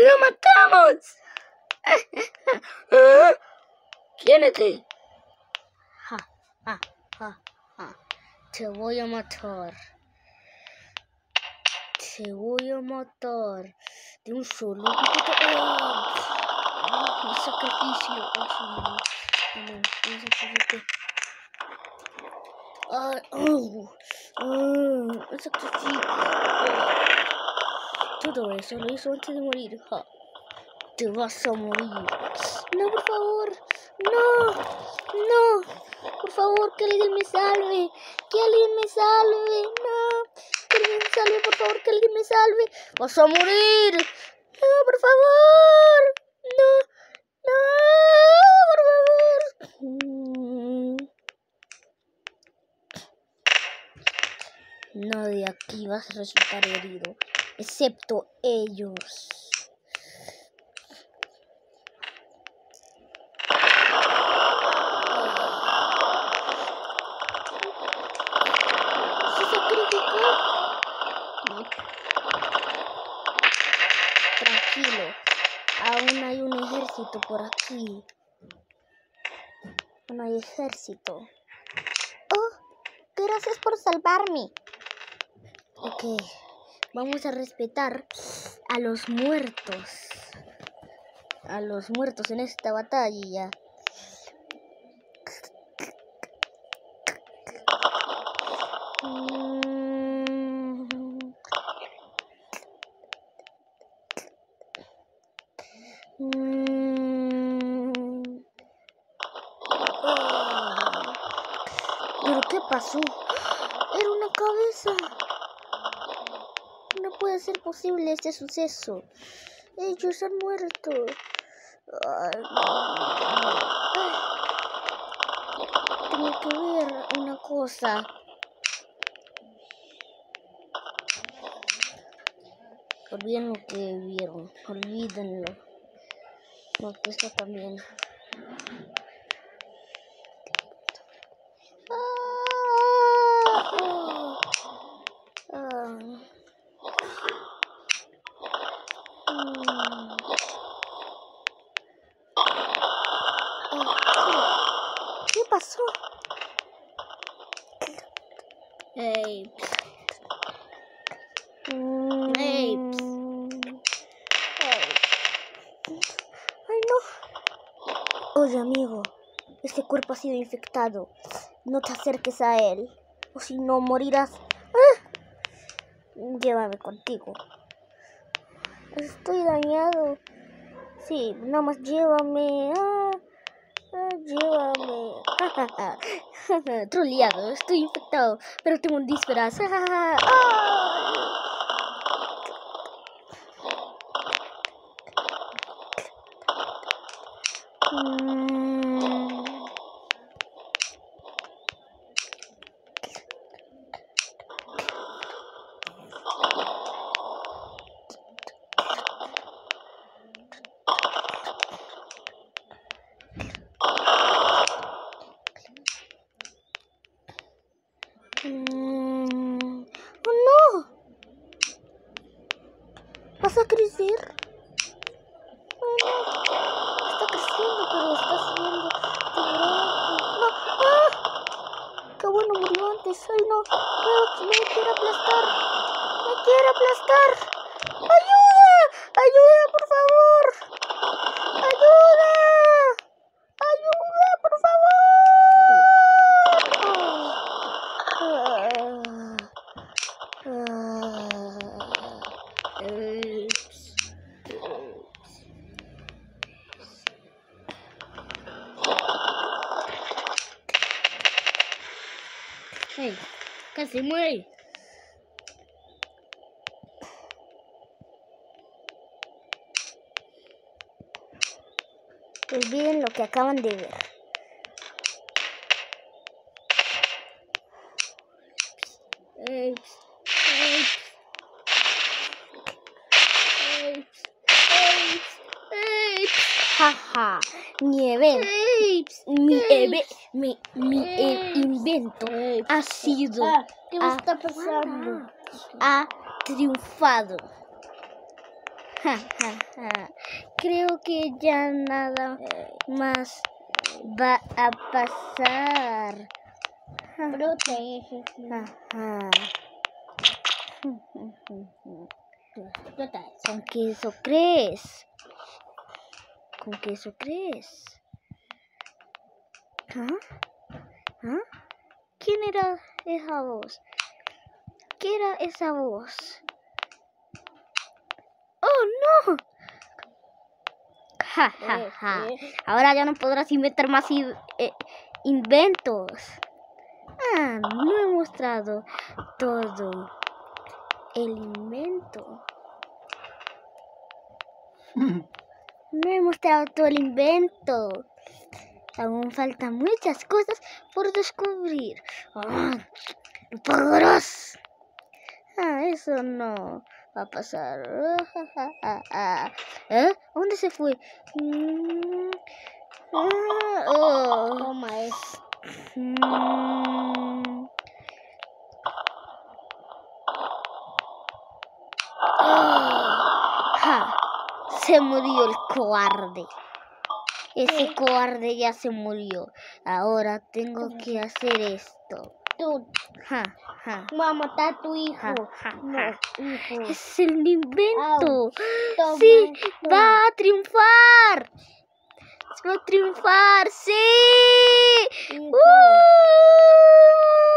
¡Lo matamos! ¡Quiénete! Ja, ja, ja, ja. Te voy a matar. Te voy a matar. De un solo. Mi sacrificio. Mi sacrificio. El sacrificio. Todo eso lo hizo antes de morir. Ja. Te vas a morir. No, por favor. No. Por favor, que alguien me salve. Que alguien me salve. No. Que alguien me salve, por favor, que alguien me salve. Vas a morir. No, por favor. No, por favor. Nadie aquí va a resultar herido, excepto ellos. ¿Se sacrificó? No. Tranquilo, aún hay un ejército por aquí. No hay ejército. Oh, gracias por salvarme. Ok, vamos a respetar a los muertos. A los muertos en esta batalla. ¿Pero qué pasó? Era una cabeza. No puede ser posible este suceso. Ellos han muerto. Tengo que ver una cosa. Olviden lo que vieron. Olvídenlo. No, que esto también. ¿Qué pasó? Hey. Hey. Ay, no. Oye, amigo, este cuerpo ha sido infectado. No te acerques a él, o si no morirás. Llévame contigo. Estoy dañado. Sí, nada más llévame. Llévame. Troleado, estoy infectado, pero tengo un disfraz. ¡Oh, no! ¿Vas a crecer? ¡Oh, no! Está creciendo, pero está siendo grande. ¡No! ¡Ah! ¡Qué bueno, murió antes! ¡Ay, no! ¡Me quiere aplastar! ¡Me quiere aplastar! ¡Ayuda! ¡Ayuda, por favor! ¡Ayuda! ¡Ayuda, por favor! Hey, casi muere. Olviden lo que acaban de ver. Jaja, mi invento ha sido, ¿Qué me está pasando? ha triunfado. Ja, ja, ja. Creo que ya nada más va a pasar. Protege. Ajá. ¿Con qué eso crees? ¿Con qué eso crees? ¿Ah? ¿Ah? ¿Quién era esa voz? ¿Qué era esa voz? ¡Oh, no! Ja, ja, ja. Ahora ya no podrás inventar más inventos. No he mostrado todo el invento. No he mostrado todo el invento. Aún faltan muchas cosas por descubrir. ¡Lo podrás! Eso no va a pasar. ¿Dónde se fue? Toma esto. Se murió el cobarde. Ese cobarde ya se murió. Ahora tengo que hacer esto. Tú. Voy a matar a tu hijo. Hijo. Es el invento. Toma Sí, esto. va a triunfar. Va a triunfar, sí. Hijo. ¡Uh!